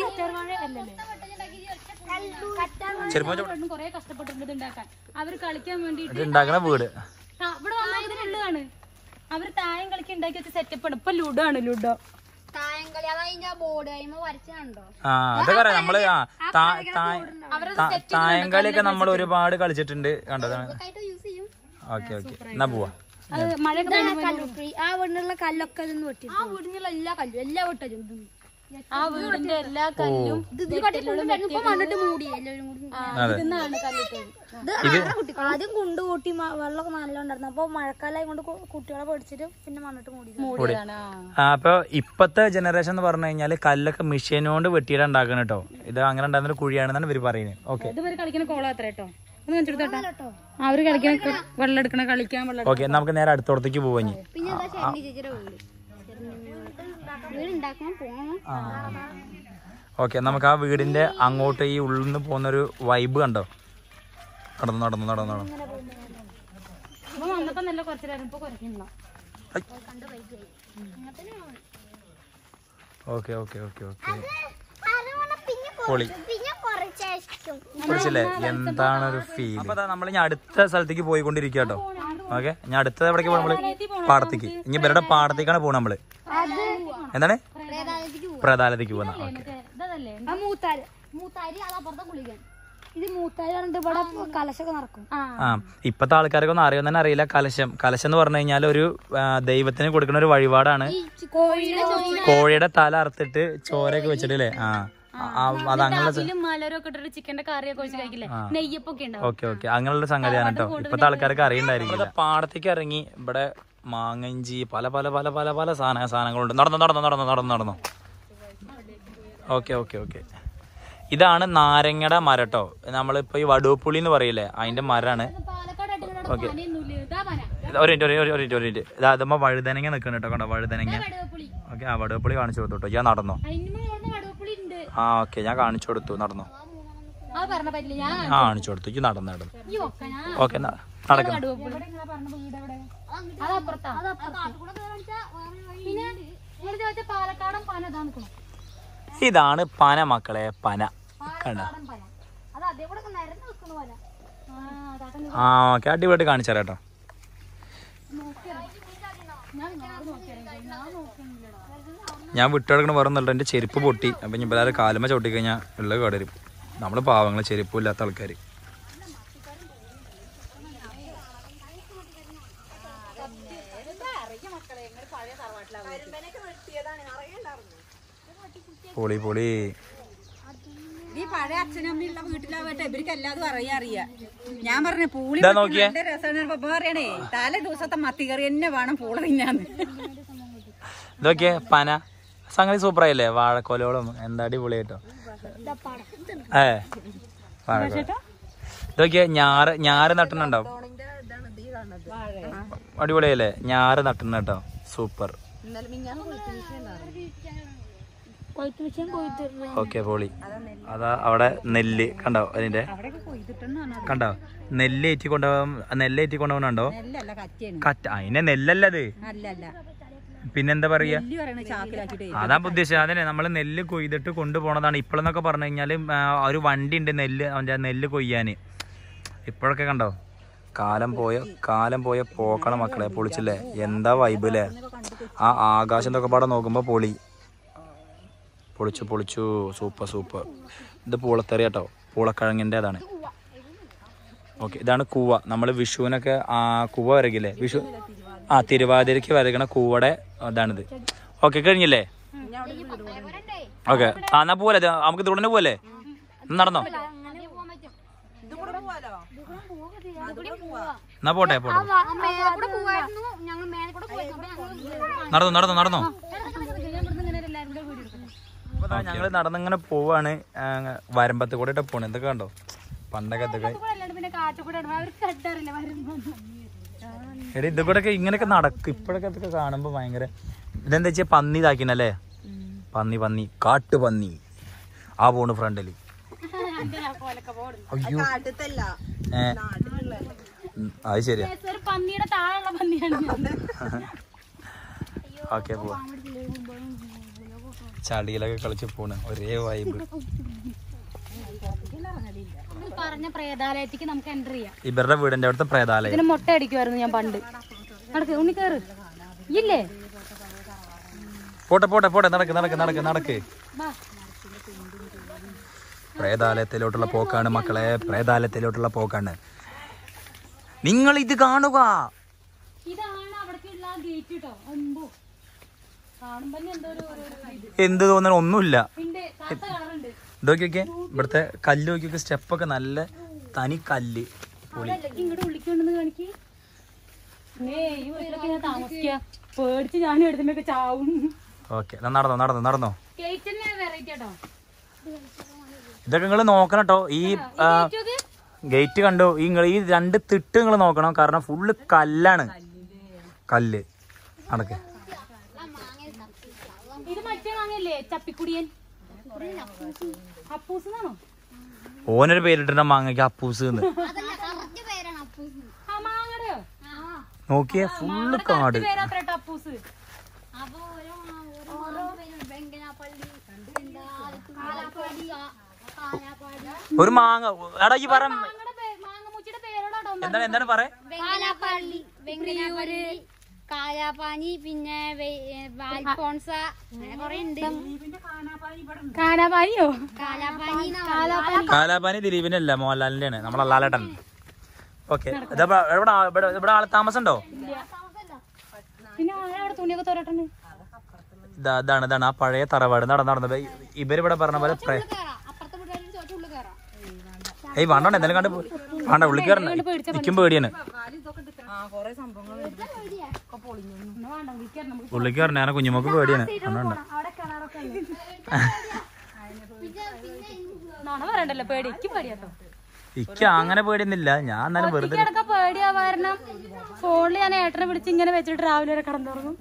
S1: ചെറുപ്പം
S2: കൊറേ കഷ്ടപ്പെട്ടിട്ടുണ്ട് ഉണ്ടാക്കാൻ. അവര് കളിക്കാൻ വേണ്ടിട്ട്
S1: ഇത് ഉണ്ടാക്കണ വീട്.
S2: ഇവിടെ വന്നതിനുള്ളതാണ്. അവര് തായം കളിക്കാൻ ഉണ്ടാക്കി വെച്ച സെറ്റപ്പ് ആണ്. ഇപ്പൊ ലുഡോ ആണ്, ലുഡോ
S3: തായങ്കളി. അത് അതിന്റെ ബോർഡ് കഴിയുമ്പോ വരച്ചുണ്ടോ?
S1: ആ അതൊക്കെ അറിയാം നമ്മള്. ആ തായങ്കളിയൊക്കെ നമ്മൾ ഒരുപാട് കളിച്ചിട്ടുണ്ട്, കണ്ടതാണ്.
S3: യൂസ് ചെയ്യും.
S1: ഓക്കെ ഓക്കെ, എന്നാ പോവാ.
S2: അത് മഴയൊക്കെ
S3: കല്ലുട്ടി. ആ വീടിനുള്ള കല്ലൊക്കെ ഇതൊന്ന് വെട്ടി. ആ വീടിനുള്ള എല്ലാ കല്ലും എല്ലാ വെട്ടും.
S2: ആ വീടിന്റെ എല്ലാ കല്ലും
S3: മണ്ണിട്ട് മൂടി എല്ലാവരും കൂടി.
S2: ഇന്നാണ് കല്ലിട്ടത്.
S3: ആദ്യം കുണ്ട് കൂട്ടി വെള്ളമൊക്കെ നല്ല ഉണ്ടായിരുന്നു. അപ്പൊ മഴക്കാലം കൊണ്ട് കുട്ടികളെ പഠിച്ചിട്ട് പിന്നെ മണ്ണിട്ട് മൂടി.
S2: മൂടിയതാണ്.
S1: ആ അപ്പൊ ഇപ്പത്തെ ജനറേഷൻ എന്ന് പറഞ്ഞു കഴിഞ്ഞാല് കല്ലൊക്കെ മെഷീൻ കൊണ്ട് വെട്ടിയിട്ട് ഉണ്ടാക്കണം കേട്ടോ. ഇത് അങ്ങനെ ഉണ്ടാകുന്ന കുഴിയാണെന്നാണ് ഇവര് പറയുന്നത്. ഓക്കെ,
S2: ഇതുവരെ കളിക്കുന്ന കോളം എത്ര കേട്ടോ? ഒന്ന് കാണിച്ചെടുത്തോട്ടോ. അവര് കളിക്കുന്ന വെള്ളം എടുക്കണ കളിക്കാൻ വെള്ളം.
S1: ഓക്കെ, നമുക്ക് നേരെ അടുത്തോടത്തേക്ക് പോവാ. ഇനി
S3: പിന്നെ എന്താ ചേട്ടൻ ചേച്ചിയുടെ വീട് വീട് ഉണ്ടാക്കാൻ പോകണം.
S1: ഓക്കെ, നമുക്ക് ആ വീടിന്റെ അങ്ങോട്ട് ഈ ഉള്ളിൽ നിന്ന് പോകുന്നൊരു വൈബ് കണ്ടോ. നടന്നു നടന്നു നടന്നു നടന്നു
S2: അപ്പൊ വന്നപ്പോ നല്ല കുറച്ചിലായിരുന്നു. ഇപ്പൊ കുറയ്ക്കണല്ലോ.
S1: ഓക്കെ ഓക്കെ ഓക്കെ ഓക്കെ പൊളി പൊളിച്ചല്ലേ? എന്താണ് ഒരു ഫീൽ. അപ്പൊ നമ്മൾ ഇനി അടുത്ത സ്ഥലത്തേക്ക് പോയിക്കൊണ്ടിരിക്കുക കേട്ടോ. ഓക്കെ, ഞാൻ അടുത്ത എവിടേക്ക് പോകും? നമ്മള് പാടത്തേക്ക്. ഇനി ഇവരുടെ പാടത്തേക്കാണ് പോകുന്നത് നമ്മള്. എന്താണ്? പ്രധാനത്തേക്ക് പോകുന്ന. ഓക്കെ,
S3: മൂത്താരി മൂത്താരി അതപ്പുറത്തെ കുളിക്കാൻ. ഇത് മൂത്താരി പറഞ്ഞിട്ട് ഇവിടെ കലശൊക്കെ നടക്കും.
S1: ആ ഇപ്പത്തെ ആൾക്കാർക്ക് ഒന്നും അറിയാൻ തന്നെ അറിയില്ല. കലശം കലശം എന്ന് പറഞ്ഞു കഴിഞ്ഞാൽ ഒരു ദൈവത്തിന് കൊടുക്കുന്ന ഒരു വഴിപാടാണ്. കോഴിയുടെ തല അറുത്തിട്ട് ചോരയൊക്കെ വെച്ചിട്ട് അല്ലേ? ആ അതങ്ങനെ
S2: ചിക്കന്റെ കറിയൊക്കെ ഒഴിച്ച് കഴിക്കില്ലേ, നെയ്യപ്പൊക്കെ ഉണ്ടാവും.
S1: ഓക്കെ ഓക്കെ, അങ്ങനെയുള്ള സംഗതിയാണ് കേട്ടോ. ഇപ്പത്തെ ആൾക്കാർക്ക് അറിയണ്ടായിരിക്കും. പാടത്തേക്ക് ഇറങ്ങി ഇവിടെ മാങ്ങഞ്ചി പല പല പല പല പല സാധന സാധനങ്ങളുണ്ട്. നടന്നു നടന്നു നടന്നു നടന്നു നടന്നു ഓക്കെ ഓക്കെ ഓക്കെ. ഇതാണ് നാരങ്ങയുടെ മരം കേട്ടോ. നമ്മളിപ്പോ ഈ വടുവപ്പുളി എന്ന് പറയില്ലേ, അതിന്റെ മരാണ്. ഓക്കെ, ഒരു മിനിറ്റ് ഒരു മിനിറ്റ് ഒരു മിനിറ്റ്. ഇത് അതുമ്പോ വഴുതനങ്ങ നിൽക്കണം കേട്ടോ. കണ്ടോ വഴുതനങ്ങ. ഓക്കെ, ആ വടുവപ്പുളി കാണിച്ചു കൊടുത്തു കേട്ടോ. ഞാൻ നടന്നു. ആ ഓക്കെ, ഞാൻ കാണിച്ചു കൊടുത്തു. നടന്നു.
S2: അത് പറഞ്ഞ പറ്റില്ല ഞാൻ
S1: ആ കാണിച്ചു കൊടുത്തു ഈ നടന്നു നടന്നു
S2: ഈ ഒക്കെ ഞാൻ
S1: ഓക്കെ നടക്കണം
S2: എവിടെ നിങ്ങളാ പറഞ്ഞ വീട് എവിടെ അതപ്പുറത്താ പിന്നെ നിങ്ങൾ ചോദിച്ച പാലക്കാടൻ പന ഇതാ നിൽക്കണം
S1: ഇതാണ് പന മക്കളെ പന കണ്ട
S2: പാലക്കാടൻ പന അത് അതേകൂടെ നിരന്ന് നിൽക്കുന്ന പോലെ ആ താട്ടൻ
S1: ആ ഓക്കെ അടിപൊളി കാണിച്ചു തരാം കേട്ടോ
S2: ഞാൻ നിങ്ങളോട് നോക്കിയാൽ ഞാൻ നോക്കുന്നില്ലടാ
S1: ഞാൻ വിട്ടെടുക്കണ പറയുന്നുണ്ട് എൻ്റെ ചെരുപ്പ് പൊട്ടി അപ്പം ഇനി എല്ലാവരും കാലുമ ചവിട്ടി കഴിഞ്ഞാൽ ഉള്ളത് കടരും നമ്മൾ പാവങ്ങൾ ചെരുപ്പും ഇല്ലാത്ത ആൾക്കാർ പൊളി പൊളി
S5: ഈ പഴയ അച്ഛനമ്മയുള്ള വീട്ടിലാവട്ടെ ഇവർക്ക് എല്ലാതും അറിയാ അറിയാ ഞാൻ പറഞ്ഞ പൂളി
S1: ഇതാ നോക്കിയേ
S5: നല്ല രസമാണ് പറയണേ തലേ ദിവസത്തെ മത്തിക്കറി തന്നെ വേണം പൂള തിന്നാന്ന്
S1: ഇതൊക്കെ പന സംഗതി സൂപ്പറായില്ലേ വാഴക്കോലോളും എന്താ അടിപൊളിയായിട്ടോ ഏ വാഴക്കോല ഇതൊക്കെ ഞാറ് ഞാറ് നട്ടുന്നുണ്ടാവും അടിപൊളിയല്ലേ ഞാറ് നട്ടുന്ന കേട്ടോ സൂപ്പർ ഓക്കെ പൊളി അതാ അവിടെ നെല്ല് കണ്ടോ അതിന്റെ കണ്ടോ നെല്ല് ഏറ്റി കൊണ്ടുപോകാൻ നെല്ല് ഏറ്റി കൊണ്ടുപോകണുണ്ടോ കറ്റ അതിനെ നെല്ലല്ലത് പിന്നെന്താ പറയാ അതാ ഉദ്ദേശിച്ചത് അതന്നെ നമ്മള് നെല്ല് കൊയ്തിട്ട് കൊണ്ടുപോണതാണ് ഇപ്പോഴെന്നൊക്കെ പറഞ്ഞു കഴിഞ്ഞാല് ഒരു വണ്ടി ഉണ്ട് നെല്ല് അവന്റെ നെല്ല് കൊയ്യാന് ഇപ്പോഴൊക്കെ കണ്ടോ കാലം പോയ കാലം പോയ പോക്കണ മക്കളെ പൊളിച്ചില്ലേ എന്താ വൈബ് അല്ലേ ആ ആകാശം എന്നൊക്കെ പാടെ നോക്കുമ്പോ പൊളി പൊളിച്ചു പൊളിച്ചു സൂപ്പർ സൂപ്പർ ഇത് പൂളത്തറി കേട്ടോ പൂളക്കിഴങ്ങിൻ്റെ അതാണ് ഓക്കെ ഇതാണ് കൂവ നമ്മൾ വിഷുവിനൊക്കെ ആ കൂവ വരകില്ലേ വിഷു ആ തിരുവാതിരക്ക് വരകണ കൂവയുടെ ഇതാണിത് ഓക്കെ കഴിഞ്ഞില്ലേ ഓക്കെ ആ എന്നാ പോലെ നമുക്ക് തുടനെ പോലെ നടന്നോ എന്നാ പോട്ടെ പോട്ടെ നടന്നു നടന്നു നടന്നോ ഞങ്ങള് നടന്നിങ്ങനെ പോവാണ് വരമ്പത്ത് കൂടെ ഇട്ട് പോണ് എന്തൊക്കെ കണ്ടോ പണ്ടൊക്കെ എന്തൊക്കെ എടി ഇത് കൂടെ ഒക്കെ ഇങ്ങനെയൊക്കെ നടക്കും ഇപ്പോഴൊക്കെ ഇതൊക്കെ കാണുമ്പോ ഭയങ്കര ഇതെന്താ വെച്ചാ പന്നി ഇതാക്കിനല്ലേ പന്നി പന്നി കാട്ടു പന്നി ആ പോണ് ഫ്രണ്ടില് അയ്യോ ഏ അത് ശരിയാ ഓക്കെ പോവാ ചളിയിലൊക്കെ കളിച്ച് പോണ് ഒരേ വൈബ്
S2: പറഞ്ഞ പ്രേതാലയത്തേക്ക് നമുക്ക് എൻ്റർ ചെയ്യാം
S1: ഇവരുടെ വീടിന്റെ അവിടുത്തെ പ്രേതാലയം
S2: ഇതിന് മുട്ട അടിക്കുമായിരുന്നു ഞാൻ പണ്ട് നടക്ക് ഉണ്ണി കയറ് ഇല്ലേ
S1: പോട്ടെ പോട്ടെ പോട്ടെ നടക്ക് നടക്ക് നടക്ക് നടക്ക് പ്രേതാലയത്തിലോട്ടുള്ള പോക്കാണ് മക്കളെ പ്രേതാലയത്തിലോട്ടുള്ള പോക്കാണ് നിങ്ങൾ ഇത് കാണുക
S2: ഇതാണ് അവിടേക്കുള്ള ഗേറ്റ് കേട്ടോ അമ്പോ കാണുമ്പോ എന്തോ ഒരു
S1: എന്ത് തോന്നണ ഒന്നുമില്ല
S2: ഉണ്ട് കറുത്ത കളറുണ്ട്
S1: ഇതൊക്കെ ഇവിടുത്തെ കല്ല് നോക്കിയൊക്കെ സ്റ്റെപ്പൊക്കെ നല്ല തനി കല്ല് പൊളി
S2: ഇങ്ങോട്ട് വിളിക്കൊണ്ടെന്ന് കാണിക്ക് ഏ ഈ വീട്ടിലൊക്കെ ഞാൻ താമസിക്കുക പേടിച്ച് ഞാൻ എടുത്തുമ്പോ ചാവും
S1: ഓക്കെ നടന്നോ നടന്നോ നടന്നോ
S2: ഗേറ്റ് വെറൈറ്റി കേട്ടോ
S1: ഇതൊക്കെ നിങ്ങൾ നോക്കണം കേട്ടോ ഈ ഗേറ്റ് കണ്ടോ ഈ നിങ്ങൾ ഈ രണ്ട് തിട്ട് നിങ്ങൾ നോക്കണം കാരണം ഫുള്ള് കല്ലാണ് കല്ല് നടക്ക്
S2: ഇത് മറ്റേ മാങ്ങല്ലേ ചപ്പിക്കുടിയൻ അപ്പൂസ് എന്നാണോ
S1: ഓനൊരു പേരിട്ടിട്ട മാങ്ങയ്ക്ക് അപ്പൂസ് എന്ന്
S2: ആ മാങ്ങടയോ
S1: നോക്കിയേ ഫുള്ള് കാട്
S2: പേരാത്രട്ടോ അപ്പൂസ്
S1: ഒരു മാങ്ങ എടാ ഈ പറ
S2: മാങ്ങമുച്ചിയുടെ പേരോടോ
S1: എന്താണ് എന്താണ് പറ
S3: കാലാപാനി പിന്നെ വാൽഫോൺസ അങ്ങനെ കൊറേ ഉണ്ട്.
S2: കാലാപാനിയോ
S3: കാലാപാനി
S1: കാലാപാനി ദിലീപിന്റെ അല്ല മോഹൻലാലിന്റെ ആണ് നമ്മളെ ലാലേട്ടൻ. ഓക്കെ ഇവിടെ ആളെ താമസം ഉണ്ടോ?
S2: പിന്നെ അവിടെ തുണിയൊക്കെ തോരട്ടുണ്ട്.
S1: ഇതാണ് ഇതാണ് ആ പഴയ തറവാട് നട നടന്നത് ഇവരിവിടെ പറഞ്ഞ പോലെ ഏയ് വേണ്ടോ എന്തെങ്കിലും കണ്ട് വേണ്ട ഉള്ളിൽ കയറണ്ട നിൽക്കും പേടിയാണ് ഉള്ളിൽ കയറണ ഞാൻ കുഞ്ഞുമൊക്കെ പേടിയാണ് അതുകൊണ്ട്
S2: പറയണ്ടല്ലോ പേടി എനിക്ക് പേടിയാട്ടോ.
S1: ഇക്ക് അങ്ങനെ പേടിയൊന്നുമില്ല ഞാൻ എന്നാലും വെറുതെ
S2: പേടിയാ കാരണം ഫോണിൽ ഞാൻ ഏട്ടനെ വിളിച്ച് ഇങ്ങനെ വെച്ചിട്ട് രാവിലെ വരെ കടന്നു തുടങ്ങും.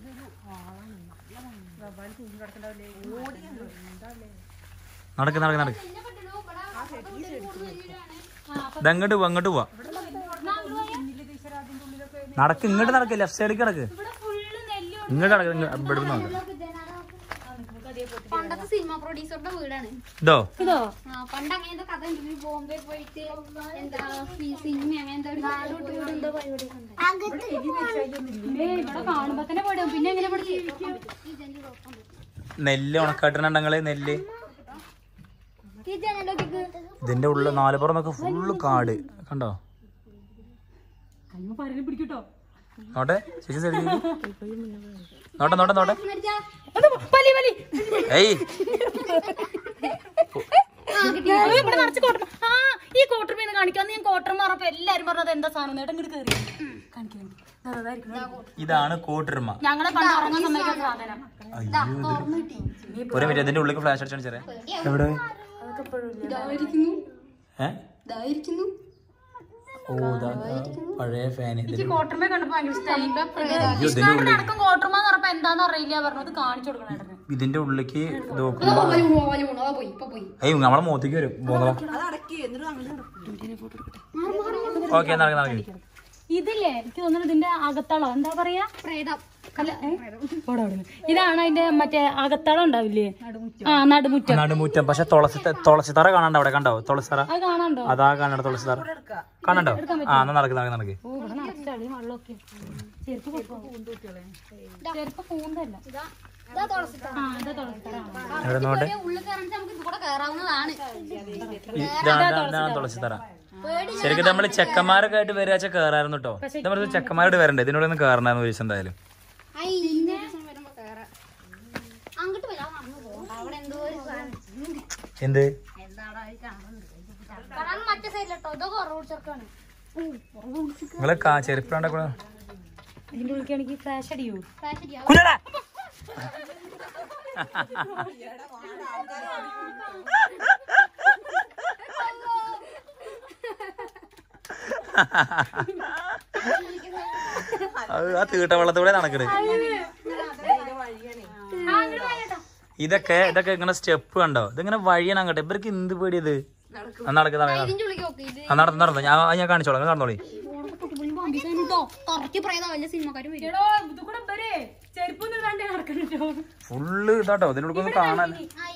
S1: നടക്ക് നടക്ക് നടക്ക് ഇതങ്ങോട്ട് പോവാ അങ്ങോട്ട് പോവാ. നടക്ക് ഇങ്ങോട്ട് നടക്ക്, ലെഫ്റ്റ് സൈഡിൽ കിടക്ക്. ഇങ്ങോട്ട് നടക്ക്, ഇവിടെ നോക്ക്.
S3: പണ്ടത്തെ സിനിമ പ്രൊഡ്യൂസറുടെ വീടാണ്
S1: ഇതോ
S2: ഇതോ
S3: പണ്ട് അങ്ങനത്തെ കഥ ഉണ്ട്. ബോംബെ പോയിട്ട് എന്താ സിനിമ അങ്ങനത്തെ ഒരു എന്തോ
S2: ഇവിടെ കാണുമ്പോ തന്നെ പെടും. പിന്നെ എങ്ങനെ
S1: നെല്ല് ഉണക്കാട്ടുണ്ടെങ്കില് നെല്ല്. ഇതിന്റെ ഉള്ളിൽ നാലുപുറം നോക്ക് ഫുള്ള് കാട് കണ്ടോ.
S2: പിടിക്കട്ടോ
S1: നോട്ടെ ചേച്ചി സൈഡിൽ നോട്ടെ നോട്ടെ നോട്ടെ. ഏയ്
S2: ഇവിടെ നിറച്ച് കോട്ടർ. ആ ഈ കോട്ടർ മീൻ കാണിക്കാന്ന് ഞാൻ കോട്ടർ മാറപ്പോ എല്ലാരും പറഞ്ഞത് എന്താ സാധനം നേട്ടം ഇങ്ങോട്ട് കയറി കാണിക്കാൻ.
S1: ഇതാണ് കോട്ടർമ.
S2: ഞങ്ങളെ പണ്ട് ഉറങ്ങാൻ സമ്മതിക്കാത്ത സാധനം.
S1: ഒരു മിനിറ്റ് ഇതിന്റെ ഉള്ളിൽ ഫ്ലാഷ് അടിച്ചാണ് ചെറിയ എവിടെ ഓ പഴയ ഫാൻ.
S2: കോട്ടർമ കണ്ടപ്പോ ഭയങ്കര ഇഷ്ടമായി. നടക്കും കോട്ടർമ എന്ന് പറഞ്ഞപ്പോ എന്താന്ന് അറിയില്ല പറഞ്ഞത് കാണിച്ചു കൊടുക്കണം.
S1: ഇതിന്റെ ഉള്ളിലേക്ക് നോക്കുമ്പോ അയ്യോ നമ്മളെ മോത്തേക്ക് വരും. ഓക്കെ നടക്ക് നടക്ക്.
S2: ഇതില്ലേ എനിക്ക് തോന്നുന്നു ഇതിന്റെ അകത്തളോ എന്താ പറയാ ഇതാണ് അതിന്റെ മറ്റേ അകത്തളം ഉണ്ടാവില്ലേ? ആ നടുമുറ്റം.
S1: നടുമുറ്റം. പക്ഷെ തുളസി തുളസിത്തറ കാണാണ്ട് അവിടെ കണ്ടോ? തുളസിത്തറ
S2: അത് കാണാണ്ടോ?
S1: അതാ കാണണ്ട തുളസിത്തറ കാണണ്ടോ? ആ എന്നാ നടക്ക് നടക്ക് നടക്ക്.
S2: ഓ ഇവിടെ നിറച്ചളി വെള്ളമൊക്കെ. ചെരുപ്പ് ചെരുപ്പ് പൂന്തല്ല.
S1: എവിടെ നോട്ടെ. ഇതാണ് തുളസിത്തറ. ശരിക്കും നമ്മള് ചെക്കന്മാരൊക്കെ ആയിട്ട് വരിക വെച്ചാൽ കേറായിരുന്നു കേട്ടോ. നമ്മൾ ചെക്കന്മാരോട് വരണ്ടേ ഇതിനോട് ഒന്ന് കേറണ്ടായിരുന്നു ഒരു ദിവസം എന്തായാലും. എന്ത് നിങ്ങളെ ചെരുപ്പിലാണ്ടോ
S2: ഇതിന്റെ ഉള്ളിക്കാണെങ്കിൽ ഫ്ലാഷ് അടിയോ?
S1: ആ തീട്ട വെള്ളത്തൂടെ നടക്കണേ. ഇതൊക്കെ ഇതൊക്കെ ഇങ്ങനെ സ്റ്റെപ്പ് കണ്ടോ? ഇതിങ്ങനെ വഴിയാണ് അങ്ങോട്ടെ. ഇവർക്ക് എന്ത് പേടിയത്? നടക്കുന്ന നടന്നു നടന്നു ഞാൻ ഞാൻ കാണിച്ചോളാം. നടന്നോളി. ഫുള്ള് ഇതാട്ടോ ഇതിലൊന്നും കാണാൻ.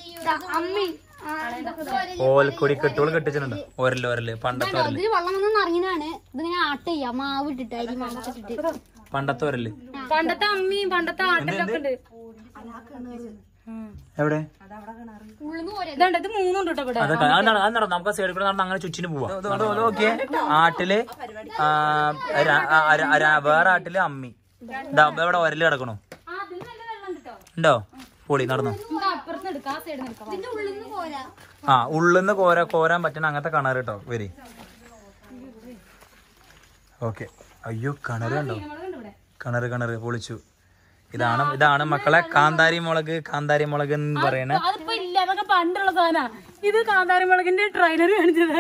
S1: ഓൽക്കൊടി കെട്ടുകൾ കെട്ടിച്ചിട്ടുണ്ട്. ഒരല് ഒരല് പണ്ടത്തെ ഒരല് പണ്ടത്തെ ഒരല്
S2: പണ്ടത്തെ അമ്മയും പണ്ടത്തെ ആട്ടൊക്കെ ഉണ്ട്.
S1: എവിടെ
S2: ഇത് മൂന്നുണ്ട് കേട്ടോ ഇവിടെ.
S1: അതൊക്കെ അത് നടന്നു. നമുക്ക് സൈഡിൽ കൂടെ നടന്ന് അങ്ങനെ ചുറ്റിന് പോവാം. ഓക്കെ ആട്ടില് വേറെ ആട്ടില് അമ്മി ഇവിടെ ഒരല് കിടക്കണോ? ഉണ്ടോ? പൊളി നടന്നു. ആ ഉള്ളിന്ന് കോര കോരാൻ പറ്റണ അങ്ങനത്തെ കിണറ് കേട്ടോ. വരി ഓക്കെ. അയ്യോ കിണറ് കണ്ടോ? കിണറ് കിണറ് പൊളിച്ചു. ഇതാണ് ഇതാണ് മക്കളെ കാന്താരി മുളക്. കാന്താരി മുളക് എന്ന് പറയണ
S2: അതിപ്പോ ഇല്ല. അതൊക്കെ പണ്ടുള്ള സാധന. ഇത് കാന്താരി മുളകിന്റെ ട്രെയിലർ കാണിച്ചത്.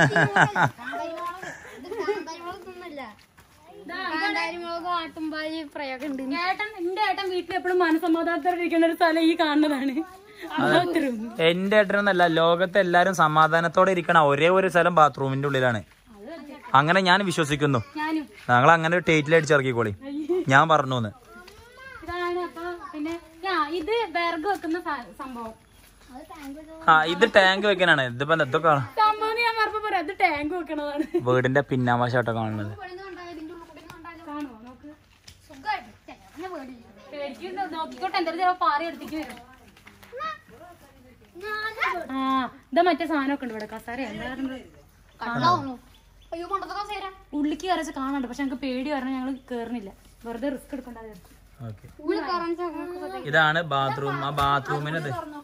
S2: ഏട്ടൻ എന്റെ ഏട്ടൻ വീട്ടിൽ എപ്പോഴും മനസമാധാനത്തോടെ ഒരു സ്ഥലം ഈ കാണുന്നതാണ്.
S1: എന്റെ ഏട്ടനൊന്നല്ല, ലോകത്തെ എല്ലാരും സമാധാനത്തോടെ ഇരിക്കണ ഒരേ ഒരു സ്ഥലം ബാത്റൂമിന്റെ ഉള്ളിലാണ്. അങ്ങനെ ഞാൻ വിശ്വസിക്കുന്നു. ഞങ്ങൾ അങ്ങനെ ഒരു ടേറ്റിൽ അടിച്ചിറക്കിക്കോളി. ഞാൻ പറഞ്ഞു.
S2: ഇതാണ് അപ്പൊ പിന്നെ ഇത് വിറക് വെക്കുന്ന സംഭവം.
S1: ആ ഇത് ടാങ്ക് വെക്കാനാണ്. ഇതിപ്പോ ഇതൊക്കെ
S2: സംഭവം ഞാൻ പറഞ്ഞപ്പോ പറയാം. ഇത് ടാങ്ക് വെക്കണതാണ്.
S1: വീടിന്റെ പിന്നാവശാട്ടോ കാണുന്നത്.
S2: നോക്കിക്കോട്ടെ എന്തായാലും പാറി എടുത്തേക്ക് വരും. ആ ഇതാ മറ്റേ സാധനമൊക്കെ ഉണ്ട് ഇവിടെ. കസാര ഉള്ളിക്ക് കയറിച്ച് കാണാണ്ട്. പക്ഷെ ഞങ്ങൾക്ക് പേടി കാരണം ഞങ്ങൾ കേറണില്ല. വെറുതെ റിസ്ക് എടുക്കണ്ടാതെ.
S1: ഇതാണ് ബാത്റൂം. ആ ബാത്റൂമിന്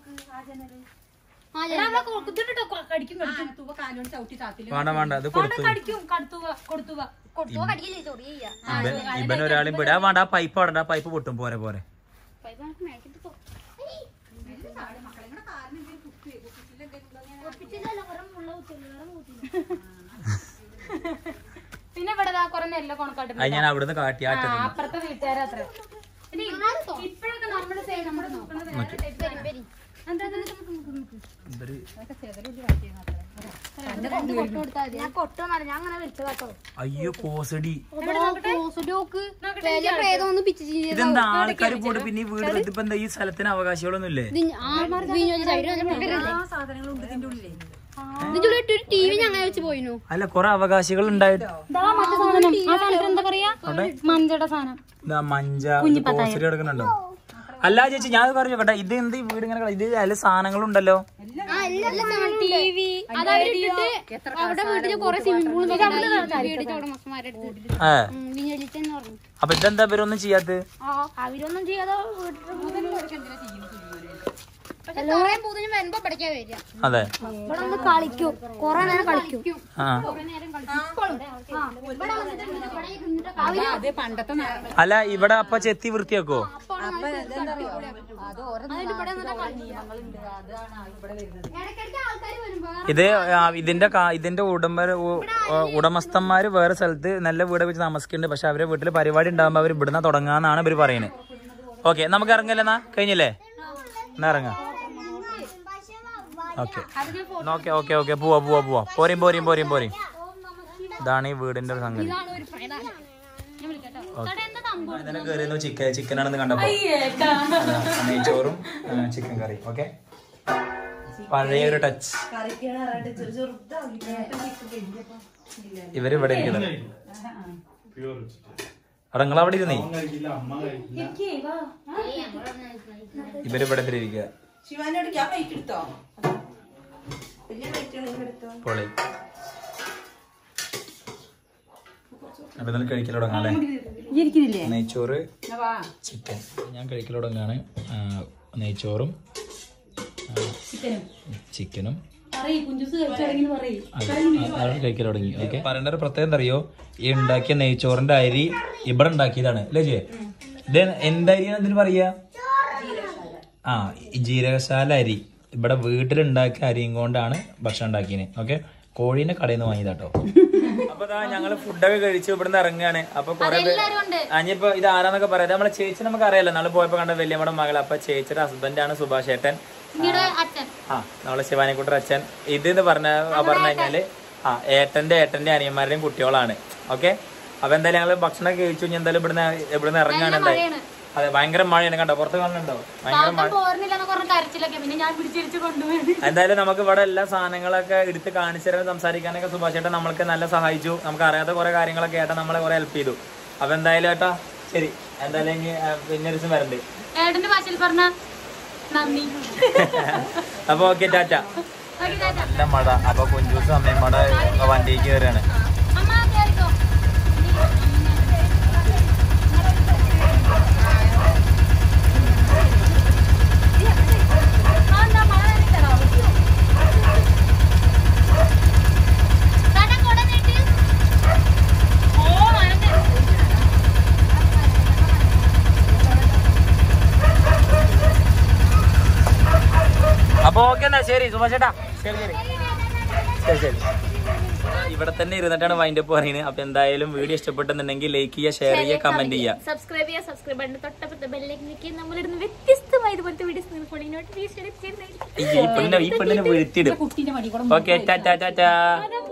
S1: വേണ്ട വേണ്ട ഇത് കൊടുത്തു. ഇവൻ ഒരാളും പെടാ വേണ്ട. ആ പൈപ്പ് അവിടെ. ആ പൈപ്പ് പൊട്ടും. പോരെ പോരെ.
S2: പിന്നെ ഇവിടെ കുറെ നെല്ല് കൊണക്കാട്ട്.
S1: അത് ഞാൻ അവിടുന്ന് കാട്ടി.
S2: അപ്പുറത്തെ വീട്ടുകാരത്ര ഇപ്പഴൊക്കെ നമ്മുടെ നമ്മുടെ നോക്കുന്നത്.
S3: ഞാൻ കൊട്ടോന്നല്ല ഞാൻ അങ്ങനെ വിളിച്ചതാട്ടോ.
S1: അയ്യോ പോസടി
S6: ഇതെന്താ
S1: ആൾക്കാർ പോയിട്ട് പിന്നെ ഈ വീട് ഇതിപ്പോ എന്താ ഈ സ്ഥലത്തിന് അവകാശികളൊന്നും ഇല്ലേ? അല്ല കൊറേ അവകാശികൾ ഉണ്ടായിട്ട്
S2: എന്താ പറയാ മഞ്ചയുടെ സാധനം
S1: മഞ്ച പോസടി കിടക്കുന്നുണ്ടോ? അല്ല ചേച്ചി ഞാൻ പറഞ്ഞു കേട്ടെ, ഇത് എന്ത് ഈ വീട് ഇങ്ങനെ ഇത് അതില് സാധനങ്ങളുണ്ടല്ലോ. അപ്പൊ ഇതെന്താ ഇവരൊന്നും ചെയ്യാത്ത?
S3: അവരൊന്നും ചെയ്യാതെ
S1: അതെ
S3: ഇവിടെ ഒന്ന് കളിക്കും, കൊറേ നേരം കളിക്കും.
S1: ആ അല്ല ഇവിടെ അപ്പൊ ചെത്തി വൃത്തിയാക്കോ? ഇത് ഇതിന്റെ ഇതിന്റെ ഉടമ ഉടമസ്ഥന്മാര് വേറെ സ്ഥലത്ത് നല്ല വീട് വെച്ച് താമസിക്കുന്നുണ്ട്. പക്ഷെ അവരെ വീട്ടില് പരിപാടി ഉണ്ടാകുമ്പോ അവർ ഇവിടുന്ന് തുടങ്ങാന്നാണ് ഇവര് പറയുന്നത്. ഓക്കെ നമുക്ക് ഇറങ്ങല്ലെന്നാ, കഴിഞ്ഞില്ലേ? എന്നാ ഇറങ്ങാം. ഓക്കെ ഓക്കെ ഓക്കെ ഓക്കെ പോവാ പോവാ പോവാ പോരും പോരും പോരും പോരും. ഇതാണ് ഈ വീടിന്റെ ഒരു സംഗതി. കയറിയിരുന്നു ചിക്കൻ ചിക്കനാണെന്ന് കണ്ടപ്പോ നെയ്ച്ചോറും ചിക്കൻ കറി. ഓക്കെ പഴയൊരു ടച്ച്. ഇവര് ഇവിടെ ഇരിക്കുന്നത്. അവിടെ നിങ്ങൾ അവിടെ ഇരുന്നേ, ഇവരിവിടെ ഇരിക്കുക. പൊളി. അപ്പൊ ഇന്നലെ കഴിക്കൽ തുടങ്ങാം അല്ലേ? നെയ്ച്ചോറ് ചിക്കൻ ഞാൻ കഴിക്കൽ തുടങ്ങാണ്. നെയ്ച്ചോറും ചിക്കനും കഴിക്കൽ തുടങ്ങി. ഓക്കെ പറയേണ്ട ഒരു പ്രത്യേകം എന്താ അറിയോ, ഈ ഉണ്ടാക്കിയ നെയ്ച്ചോറിന്റെ അരി ഇവിടെ ഉണ്ടാക്കിയതാണ് അല്ലേ ചേ? ഇത് എന്തരിയാണ് ഇതിന് പറയാ? ആ ജീരകശാല അരി ഇവിടെ വീട്ടിലുണ്ടാക്കിയ അരിയും കൊണ്ടാണ് ഭക്ഷണം ഉണ്ടാക്കിയത്. ഓക്കെ കോഴീനെ കടയിൽ നിന്ന് വാങ്ങിയതാട്ടോ. അപ്പൊ ഞങ്ങള് ഫുഡൊക്കെ കഴിച്ചു ഇവിടുന്ന് ഇറങ്ങാണ്. അപ്പൊ കൊറേ അഞ്ഞിപ്പോ ഇത് ആരാന്നൊക്കെ പറയാം. നമ്മളെ ചേച്ചി നമുക്ക് അറിയാലോ, നാളെ പോയപ്പോ കണ്ട വലിയമ്മയുടെ മകൾ. അപ്പൊ ചേച്ചിയുടെ ഹസ്ബൻഡ് ആണ് സുഭാഷ് ഏട്ടൻ, ആ നമ്മളെ ശിവാനിക്കുട്ടർ അച്ഛൻ. ഇത് എന്ന് പറഞ്ഞ പറഞ്ഞു കഴിഞ്ഞാല് ആ ഏട്ടന്റെ ഏട്ടന്റെ അനിയന്മാരുടെയും കുട്ടികളാണ്. ഓക്കെ അപ്പൊ എന്തായാലും ഞങ്ങള് ഭക്ഷണം കഴിച്ചു. ഇനി എന്തായാലും ഇവിടുന്ന് ഇവിടുന്ന് ഇറങ്ങാണ്. എന്തായാലും അതെ ഭയങ്കര മഴയാണ് കണ്ടോ, പുറത്ത് കാണുന്നുണ്ടോ? ഭയങ്കര മഴ. എന്തായാലും നമുക്ക് ഇവിടെ എല്ലാ സാധനങ്ങളൊക്കെ എടുത്ത് കാണിച്ചു തരാൻ സംസാരിക്കാനൊക്കെ സുഭാഷ് ഏട്ടൻ നമ്മൾക്ക് നല്ല സഹായിച്ചു. നമുക്ക് അറിയാത്ത കുറെ കാര്യങ്ങളൊക്കെ ഏട്ടാ നമ്മളെ കുറെ ഹെൽപ്പ് ചെയ്തു. അപ്പൊ എന്തായാലും ഏട്ടാ ശരി, എന്തായാലും പിന്നെ ഒരു ദിവസം വരണ്ട്. അപ്പൊ ഓക്കെ ടാറ്റ. നല്ല മഴ. അപ്പൊ കുഞ്ചൂസും അമ്മയമ്മയുടെ വണ്ടിക്ക് കയറുകയാണ്. അപ്പൊ ഓക്കെ എന്നാ ശരി സുഭാഷ് ചേട്ടാ, ശരി ശരി ശരി ശരി. ഇവിടെ തന്നെ ഇരുന്നിട്ടാണ് വൈൻഡ് അപ്പ് പറയുന്നത്. അപ്പൊ എന്തായാലും വീഡിയോ ഇഷ്ടപ്പെട്ടെന്നുണ്ടെങ്കിൽ ലൈക്ക് ചെയ്യുക, ഷെയർ ചെയ്യുക, കമന്റ് ചെയ്യുക,
S3: സബ്സ്ക്രൈബ് ചെയ്യുക. സബ്സ്ക്രൈബ് ബട്ടൺ തൊട്ടപ്പുറത്തെ ബെല്ലിലേക്ക് നിൽക്കുക. നമ്മളിടുന്ന വ്യത്യസ്തമായ ഇതുപോലത്തെ വീഡിയോസ് നിങ്ങൾക്ക് നോട്ടിഫിക്കേഷൻ
S1: ഈ പെണ്ണിനെ ഈ പെണ്ണിനെ വീഴ്ത്തിയിടും. ഓക്കെ ടാറ്റാ ടാറ്റാ.